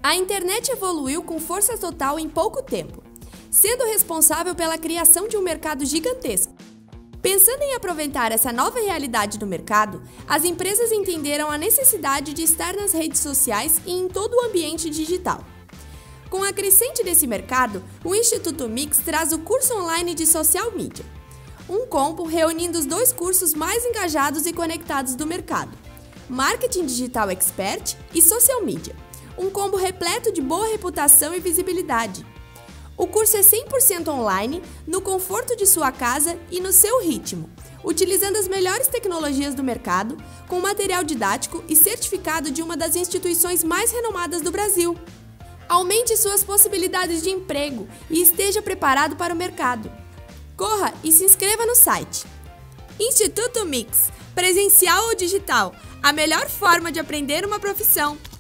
A internet evoluiu com força total em pouco tempo, sendo responsável pela criação de um mercado gigantesco. Pensando em aproveitar essa nova realidade do mercado, as empresas entenderam a necessidade de estar nas redes sociais e em todo o ambiente digital. Com a crescente desse mercado, o Instituto Mix traz o curso online de Social Media, um combo reunindo os dois cursos mais engajados e conectados do mercado: Marketing Digital Expert e Social Media, um combo repleto de boa reputação e visibilidade. O curso é 100% online, no conforto de sua casa e no seu ritmo, utilizando as melhores tecnologias do mercado, com material didático e certificado de uma das instituições mais renomadas do Brasil. Aumente suas possibilidades de emprego e esteja preparado para o mercado. Corra e se inscreva no site. Instituto Mix, presencial ou digital, a melhor forma de aprender uma profissão.